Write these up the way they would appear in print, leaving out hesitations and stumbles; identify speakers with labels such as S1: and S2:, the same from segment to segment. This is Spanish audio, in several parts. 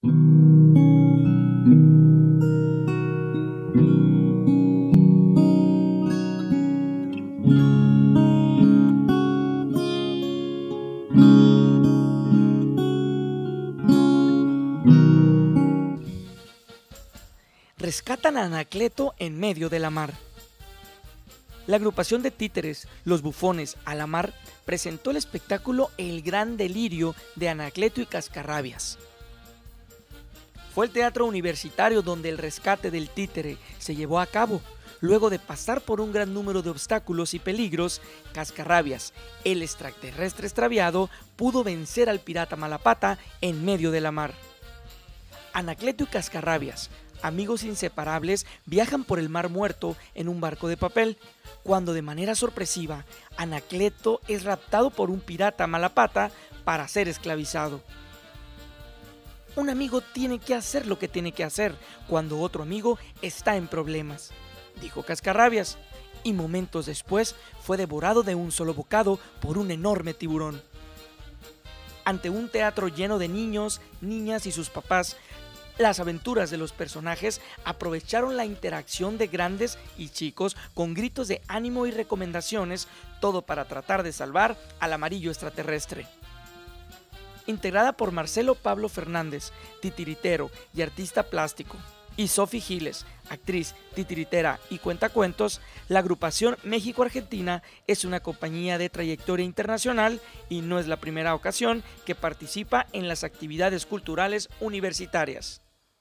S1: Rescatan a Anacleto en medio de la mar. La agrupación de títeres, los bufones a la mar, presentó el espectáculo El Gran Delirio de Anacleto y Cascarrabias. Fue el teatro universitario donde el rescate del títere se llevó a cabo. Luego de pasar por un gran número de obstáculos y peligros, Cascarrabias, el extraterrestre extraviado, pudo vencer al pirata Malapata en medio de la mar. Anacleto y Cascarrabias, amigos inseparables, viajan por el Mar Muerto en un barco de papel, cuando de manera sorpresiva, Anacleto es raptado por un pirata Malapata para ser esclavizado. Un amigo tiene que hacer lo que tiene que hacer cuando otro amigo está en problemas, dijo Cascarrabias, y momentos después fue devorado de un solo bocado por un enorme tiburón. Ante un teatro lleno de niños, niñas y sus papás, las aventuras de los personajes aprovecharon la interacción de grandes y chicos con gritos de ánimo y recomendaciones, todo para tratar de salvar al amarillo extraterrestre. Integrada por Marcelo Pablo Fernández, titiritero y artista plástico, y Sophie Giles, actriz, titiritera y cuentacuentos, la agrupación México-Argentina es una compañía de trayectoria internacional y no es la primera ocasión que participa en las actividades culturales universitarias.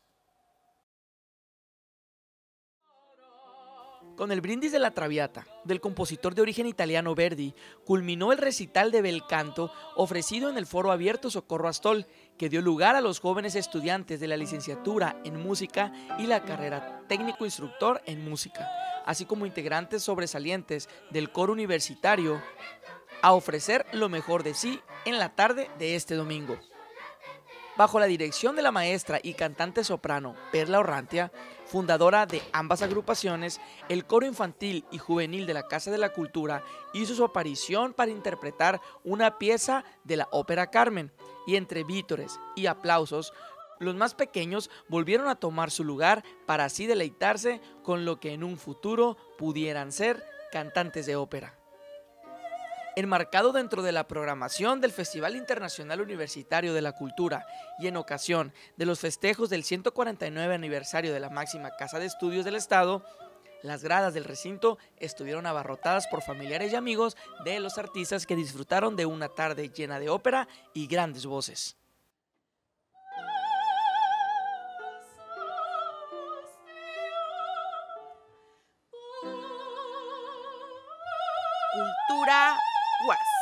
S1: Con el brindis de la Traviata, del compositor de origen italiano Verdi, culminó el recital de bel canto ofrecido en el Foro Abierto Socorro Astol, que dio lugar a los jóvenes estudiantes de la licenciatura en música y la carrera técnico instructor en música, así como integrantes sobresalientes del coro universitario, a ofrecer lo mejor de sí en la tarde de este domingo. Bajo la dirección de la maestra y cantante soprano Perla Orrantia, fundadora de ambas agrupaciones, el coro infantil y juvenil de la Casa de la Cultura hizo su aparición para interpretar una pieza de la ópera Carmen, y entre vítores y aplausos, los más pequeños volvieron a tomar su lugar para así deleitarse con lo que en un futuro pudieran ser cantantes de ópera. Enmarcado dentro de la programación del Festival Internacional Universitario de la Cultura y en ocasión de los festejos del 149 aniversario de la máxima Casa de Estudios del Estado, las gradas del recinto estuvieron abarrotadas por familiares y amigos de los artistas que disfrutaron de una tarde llena de ópera y grandes voces. Cultura UAS.